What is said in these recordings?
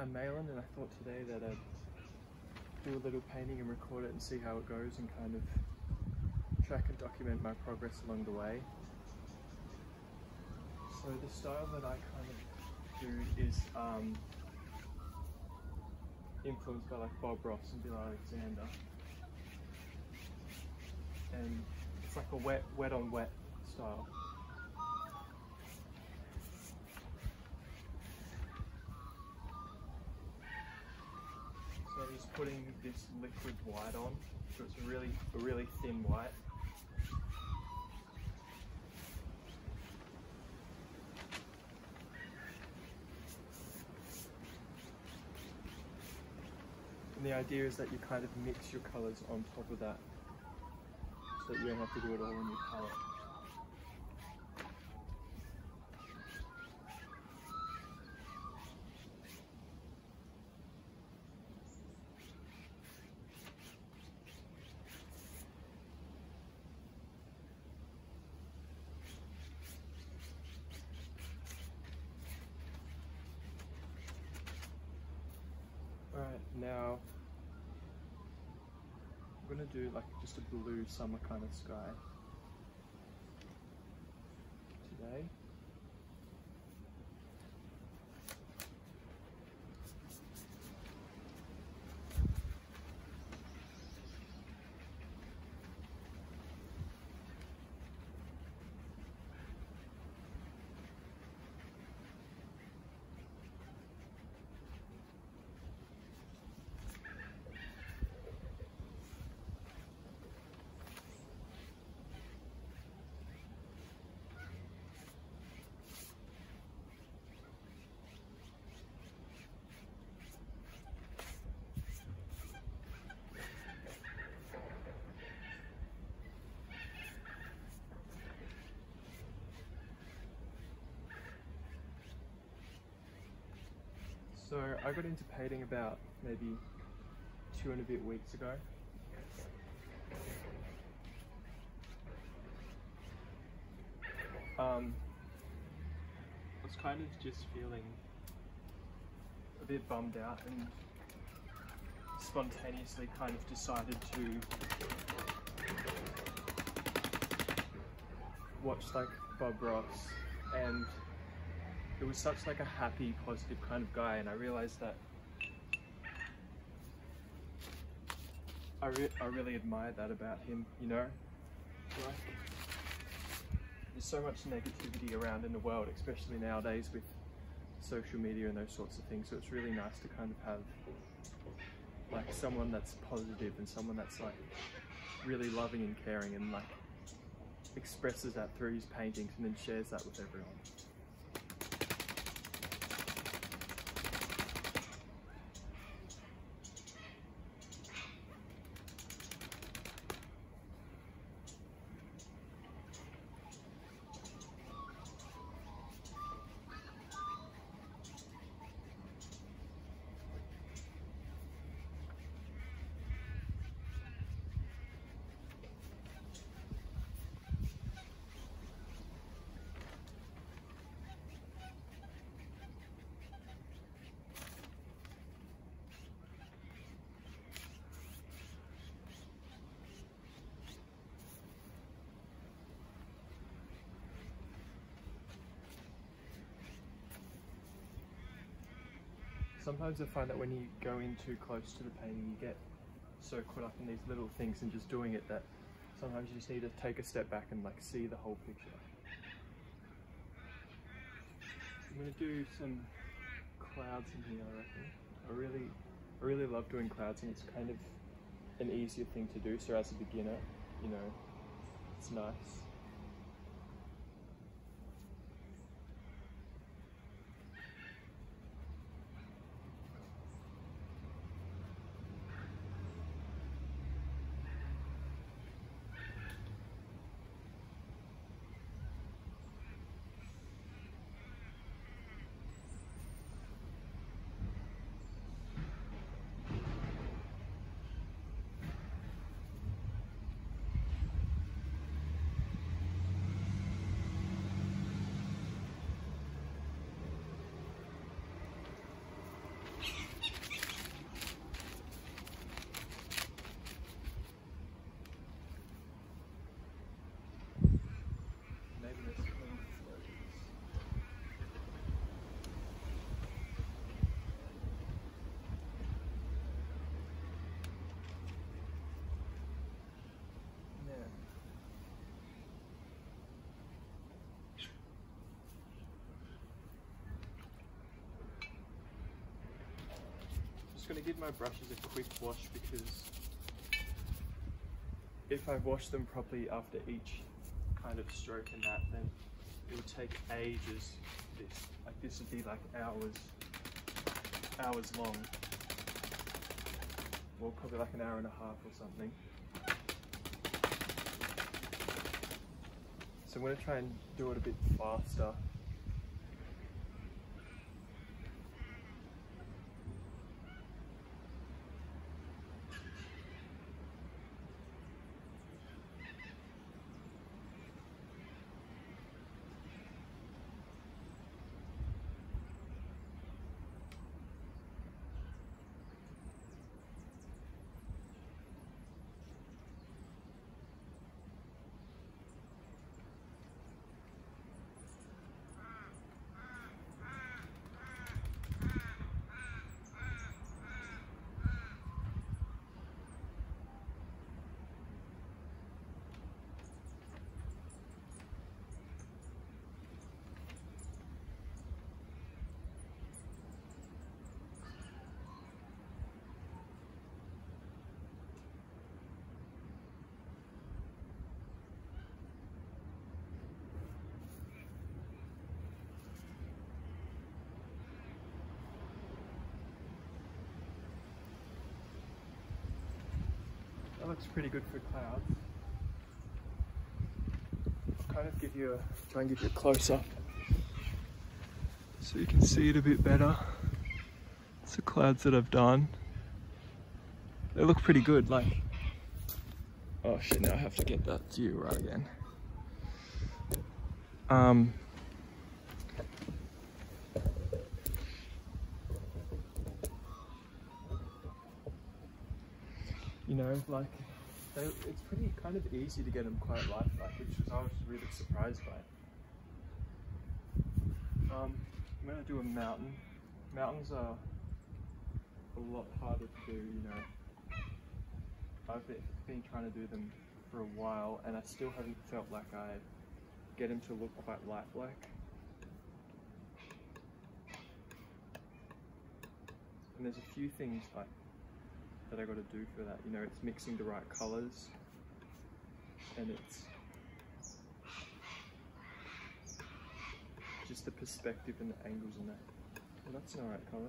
I'm Malin, and I thought today that I'd do a little painting and record it and see how it goes and kind of track and document my progress along the way. So the style that I kind of do is influenced by like Bob Ross and Bill Alexander, and it's like a wet on wet style. So I'm just putting this liquid white on, so it's a really thin white. And the idea is that you kind of mix your colours on top of that, so that you don't have to do it all in your palette. Alright, now I'm going to do like just a blue summer kind of sky today. So I got into painting about maybe 2 and a bit weeks ago. I was kind of just feeling a bit bummed out and spontaneously kind of decided to watch like Bob Ross, and it was such like a happy, positive kind of guy, and I realized that I really admired that about him, you know? Like, there's so much negativity around in the world, especially nowadays with social media and those sorts of things, so it's really nice to kind of have like someone that's positive and someone that's like really loving and caring and like expresses that through his paintings and then shares that with everyone. Sometimes I find that when you go in too close to the painting, you get so caught up in these little things and just doing it that sometimes you just need to take a step back and like see the whole picture. I'm going to do some clouds in here, I reckon. I really love doing clouds, and it's kind of an easier thing to do, so as a beginner, you know, it's nice. just going to give my brushes a quick wash, because if I wash them properly after each kind of stroke and that, then it would take ages. This would be like hours long. Well, probably like an hour and a half or something. So I'm going to try and do it a bit faster. That looks pretty good for clouds. I'll kind of try and give you a close up so you can see it a bit better. It's the clouds that I've done. They look pretty good, like, oh shit, now I have to get that view right again. You know, like, it's pretty kind of easy to get them quite lifelike, I was really surprised by. I'm going to do a mountain. Mountains are a lot harder to do, you know. I've been trying to do them for a while, and I still haven't felt like I get them to look quite lifelike. And there's a few things like that I got to do for that. You know, it's mixing the right colors, and it's just the perspective and the angles and that. Well, that's an alright color.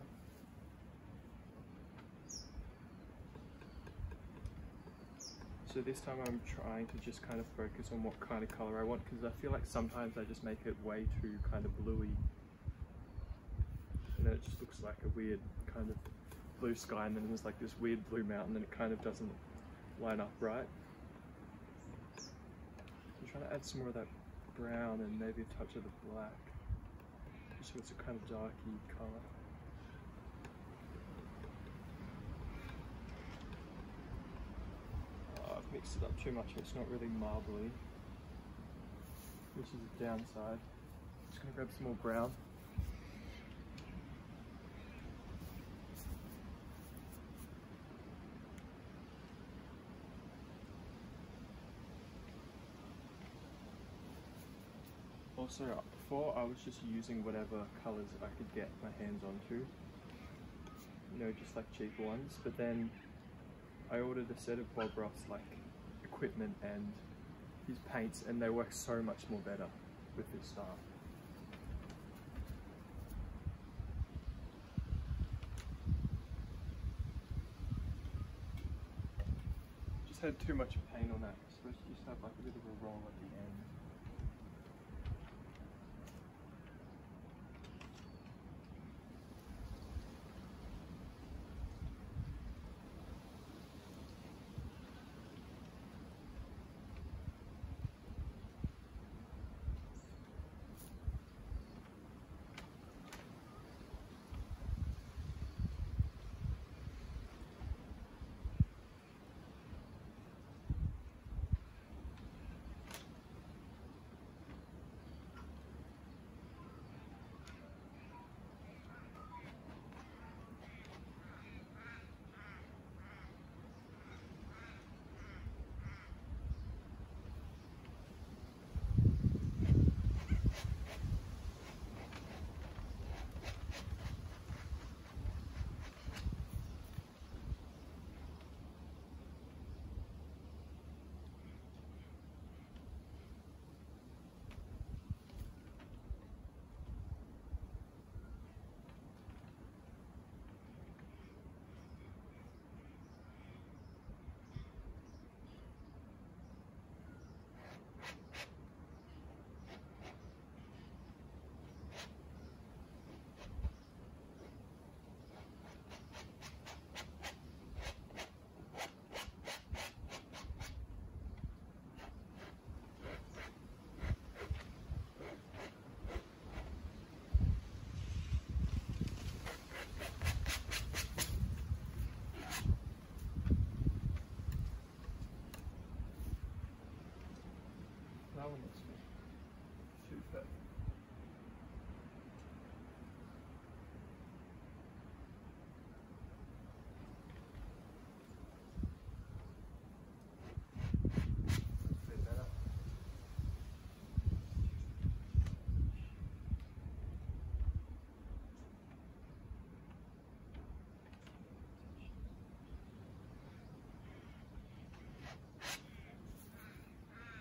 So this time I'm trying to just kind of focus on what kind of color I want, because I feel like sometimes I just make it way too kind of bluey, and then it just looks like a weird kind of blue sky, and then there's like this weird blue mountain, and it kind of doesn't line up right. I'm trying to add some more of that brown and maybe a touch of the black, just so it's a kind of darky colour. Oh, I've mixed it up too much, it's not really marbly, which is a downside. Just going to grab some more brown. Also, before I was just using whatever colours I could get my hands onto, you know, just like cheaper ones, but then I ordered a set of Bob Ross like equipment and his paints, and they work so much more better with this style. Just had too much paint on that, so I just have like a bit of a roll at the end.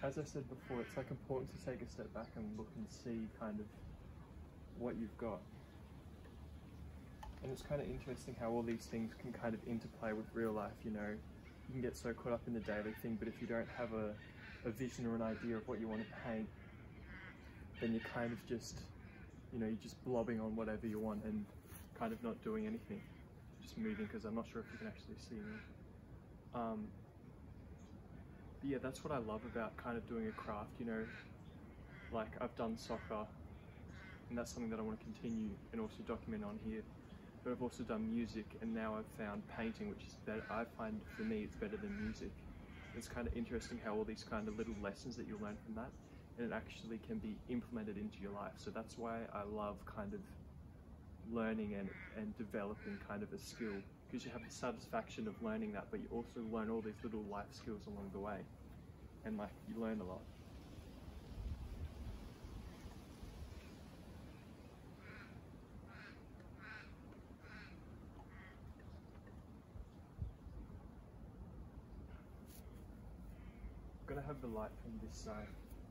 as I said before, it's like important to take a step back and look and see kind of what you've got. And it's kind of interesting how all these things can kind of interplay with real life, you know. You can get so caught up in the daily thing, but if you don't have a vision or an idea of what you want to paint, then you're kind of just, you know, you're just blobbing on whatever you want and kind of not doing anything. Just moving, because I'm not sure if you can actually see me. But yeah, that's what I love about kind of doing a craft, you know. Like, I've done soccer, and that's something that I want to continue and also document on here. But I've also done music, and now I've found painting, which is better. I find, for me, it's better than music. It's kind of interesting how all these kind of little lessons that you learn from that, and it actually can be implemented into your life. So that's why I love kind of learning and developing kind of a skill, because you have the satisfaction of learning that, but you also learn all these little life skills along the way, and like, you learn a lot. I'm gonna have the light from this side.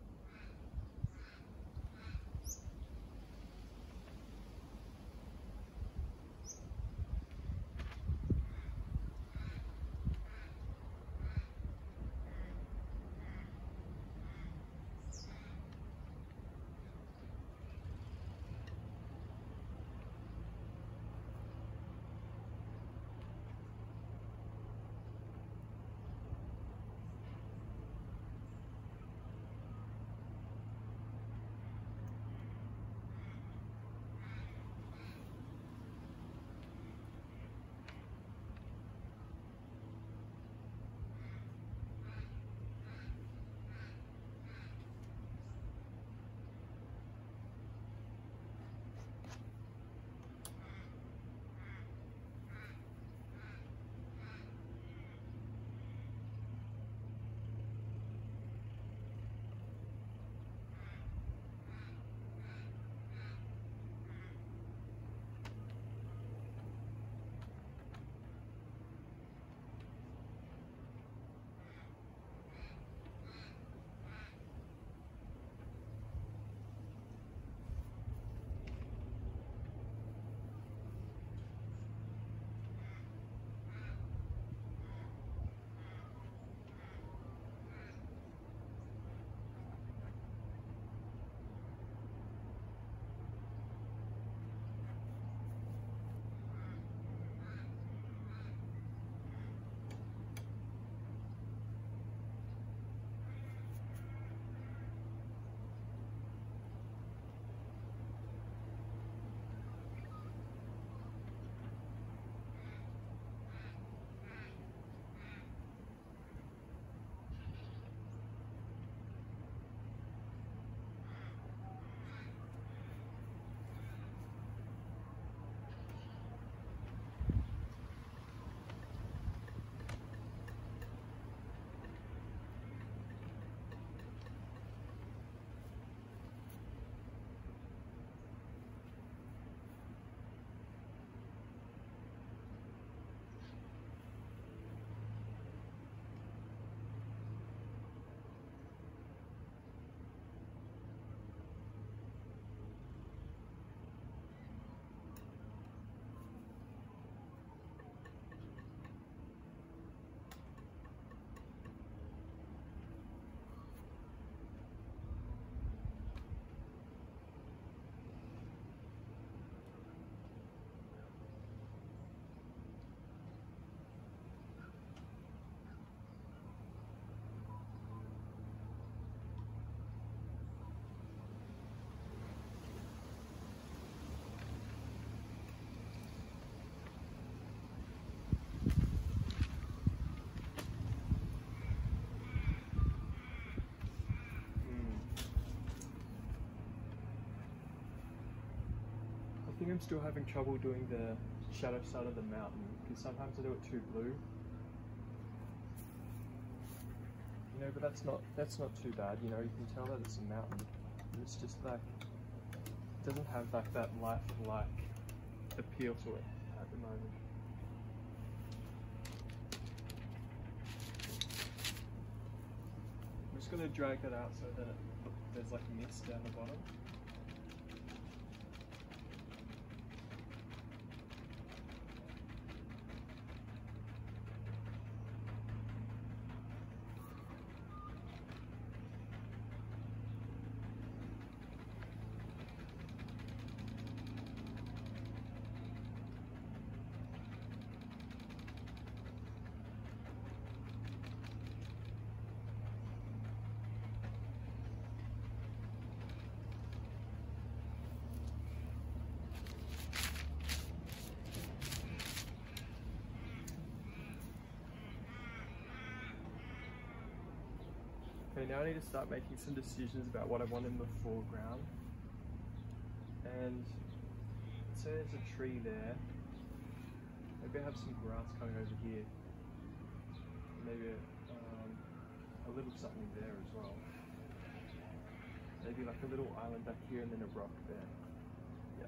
I think I'm still having trouble doing the shadow side of the mountain, because sometimes I do it too blue. You know, but that's not too bad, you know, you can tell that it's a mountain. It's just like, it doesn't have like that life-like appeal to it at the moment. I'm just going to drag that out so that there's like mist down the bottom. Okay, now I need to start making some decisions about what I want in the foreground. And so there's a tree there. Maybe I have some grass coming over here. Maybe a little something there as well. Maybe like a little island back here and then a rock there. Yeah.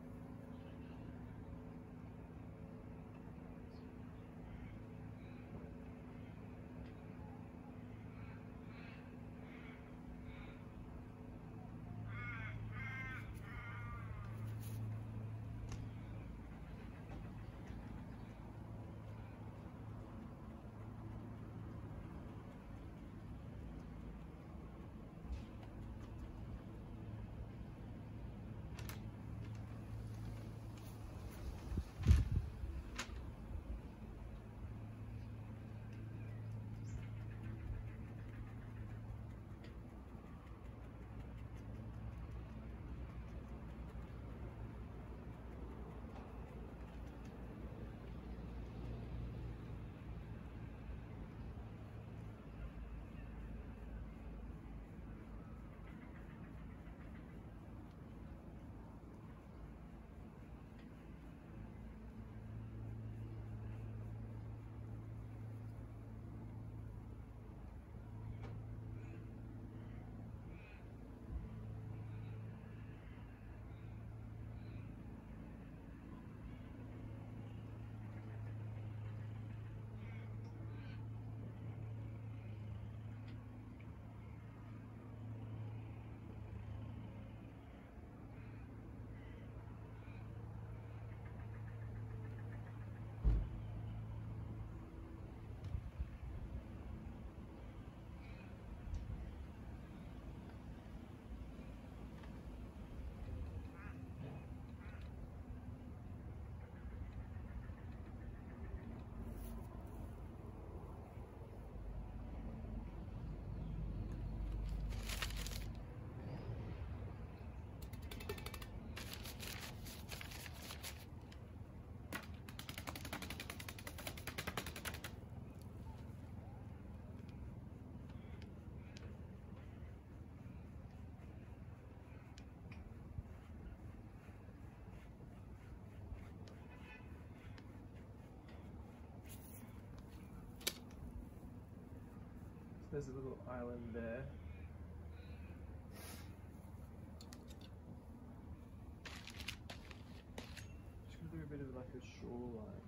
There's a little island there. Just gonna do a bit of like a shoreline.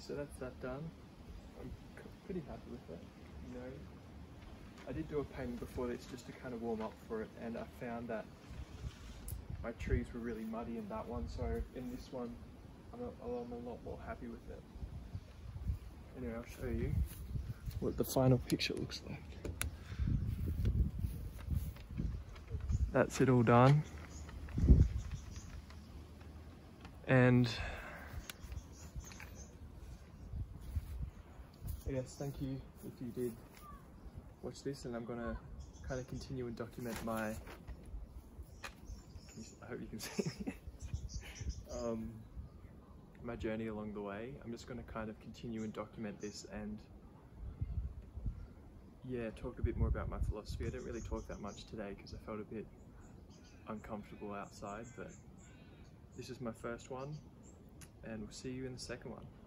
so that's that done. I'm pretty happy with it, you know. I did do a painting before this just to kind of warm up for it, and I found that my trees were really muddy in that one, so in this one I'm a lot more happy with it. Anyway, I'll show you what the final picture looks like. That's it all done. And I guess thank you if you did watch this, and I'm gonna kind of continue and document my, I hope you can see my journey along the way. I'm just gonna kind of continue and document this and yeah, talk a bit more about my philosophy. I didn't really talk that much today because I felt a bit uncomfortable outside, but this is my first one, and we'll see you in the second one.